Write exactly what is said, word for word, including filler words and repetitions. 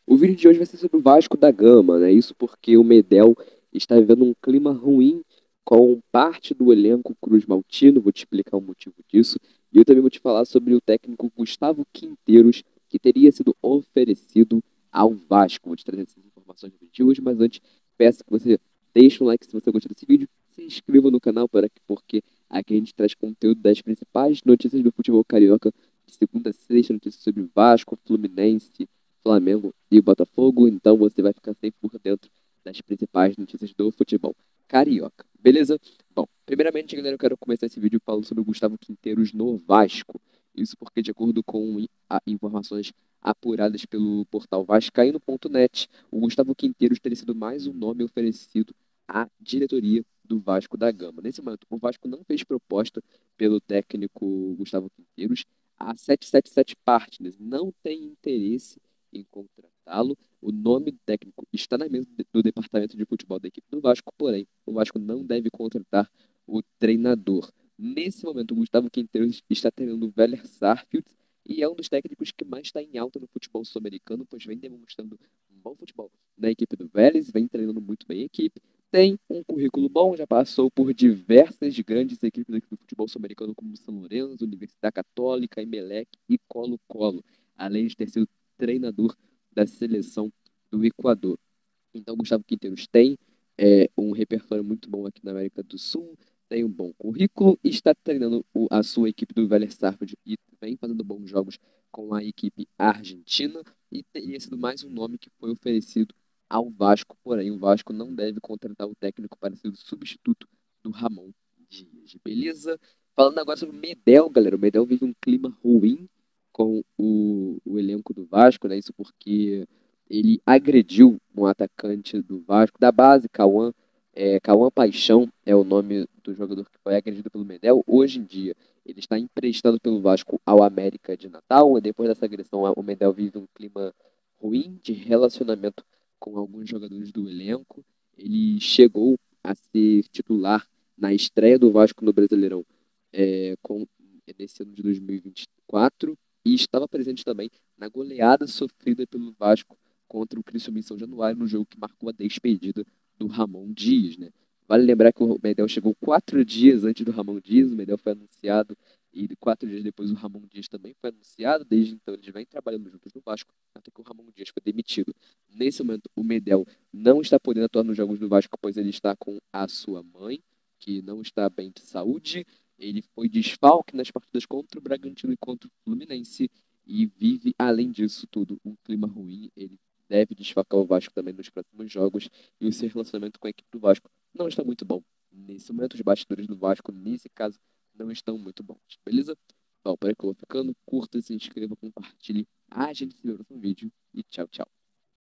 O vídeo de hoje vai ser sobre o Vasco da Gama, né? Isso porque o Medel está vivendo um clima ruim com parte do elenco Cruz Maltino. Vou te explicar o motivo disso. E eu também vou te falar sobre o técnico Gustavo Quinteiros, que teria sido oferecido ao Vasco. Vou te trazer essas informações no vídeo de hoje, mas antes peço que você deixe um like se você gostou desse vídeo, se inscreva no canal para que, porque aqui a gente traz conteúdo das principais notícias do futebol carioca, de segunda a sexta, notícias sobre Vasco, Fluminense, Flamengo e Botafogo, então você vai ficar sempre por dentro das principais notícias do futebol carioca, beleza? Bom, primeiramente, galera, eu quero começar esse vídeo falando sobre o Gustavo Quinteiros no Vasco. Isso porque, de acordo com informações apuradas pelo portal vascaíno ponto net, o Gustavo Quinteiros teria sido mais um nome oferecido à diretoria do Vasco da Gama. Nesse momento, o Vasco não fez proposta pelo técnico Gustavo Quinteiros. A sete sete sete Partners não tem interesse em contratá-lo. O nome do técnico está na mesa do departamento de futebol da equipe do Vasco, porém, o Vasco não deve contratar o treinador. Nesse momento, o Gustavo Quinteiros está treinando o Vélez Sarsfield e é um dos técnicos que mais está em alta no futebol sul-americano, pois vem demonstrando um bom futebol na equipe do Vélez, vem treinando muito bem a equipe, tem um currículo bom, já passou por diversas grandes equipes do futebol sul-americano, como São Lourenço, Universidade Católica, Emelec e Colo-Colo, além de ter sido treinador da seleção do Equador. Então, Gustavo Quinteiros tem é, um repertório muito bom aqui na América do Sul, tem um bom currículo e está treinando o, a sua equipe do Vélez Sarsfield e vem fazendo bons jogos com a equipe argentina e teria sido mais um nome que foi oferecido ao Vasco, porém o Vasco não deve contratar o técnico para ser o substituto do Ramon Dias, beleza? Falando agora sobre o Medel, galera, o Medel vive um clima ruim com o, o elenco do Vasco, né? Isso porque ele agrediu um atacante do Vasco, da base, Cauã. É, Cauã Paixão é o nome do jogador que foi agredido pelo Medel. Hoje em dia, ele está emprestado pelo Vasco ao América de Natal. E depois dessa agressão, o Medel vive um clima ruim de relacionamento com alguns jogadores do elenco. Ele chegou a ser titular na estreia do Vasco no Brasileirão é, com, nesse ano de dois mil e vinte e quatro e estava presente também na goleada sofrida pelo Vasco contra o Criciúma em São Januário, no jogo que marcou a despedida do Ramon Dias, né? Vale lembrar que o Medel chegou quatro dias antes do Ramon Dias, o Medel foi anunciado e quatro dias depois o Ramon Dias também foi anunciado, desde então eles vêm trabalhando juntos no Vasco, até que o Ramon Dias foi demitido. Nesse momento, o Medel não está podendo atuar nos jogos do Vasco, pois ele está com a sua mãe, que não está bem de saúde. Ele foi desfalque nas partidas contra o Bragantino e contra o Fluminense e vive, além disso tudo, um clima ruim. Ele deve desfalcar o Vasco também nos próximos jogos e o seu relacionamento com a equipe do Vasco não está muito bom. Nesse momento, os bastidores do Vasco, nesse caso, não estão muito bons, beleza? Bom, para que eu vou ficando, curta, se inscreva, compartilhe. A gente se vê no próximo vídeo e tchau, tchau.